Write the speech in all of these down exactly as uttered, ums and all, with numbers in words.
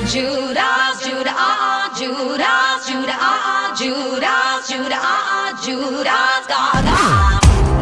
Judas, Judah, ah, ah, Judas, Judah, ah, ah, Judas, Judah, ah, ah, Judas, Gaga.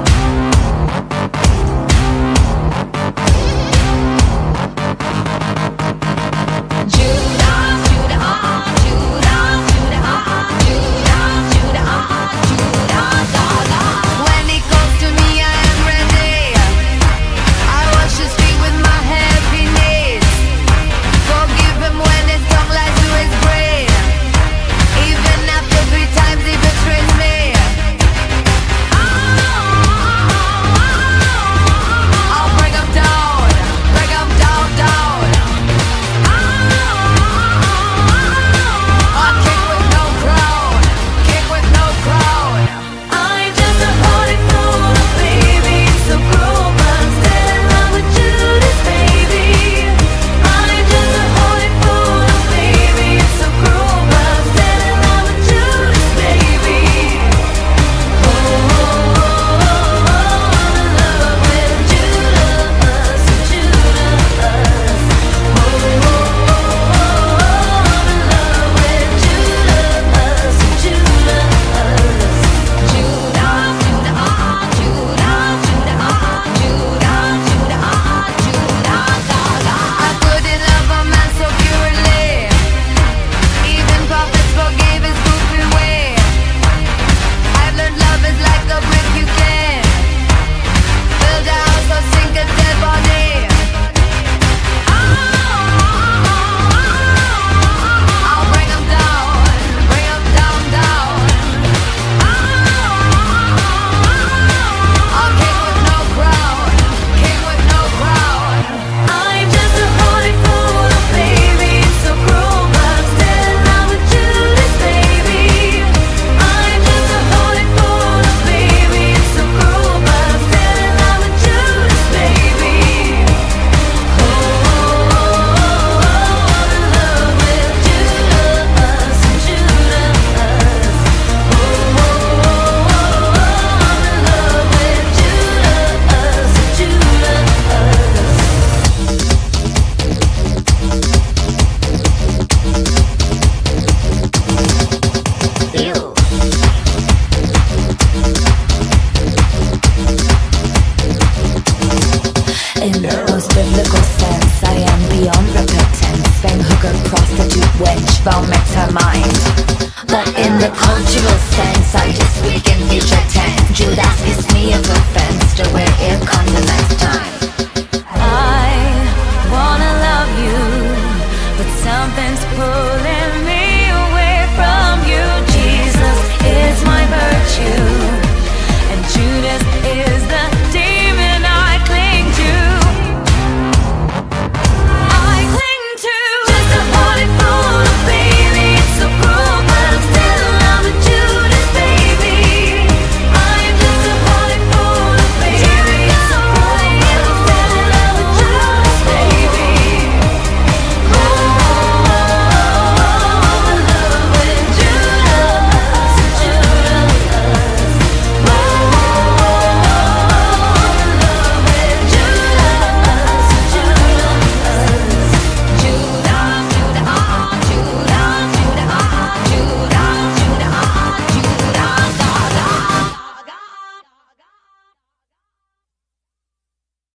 In the most biblical sense, I am beyond repentance. Fame hooker, prostitute, wench, vomits her mind. But in the cultural sense, I just speak in future tense. Judas is me of offense, to where it comes the next time. I wanna love you, but something's pulling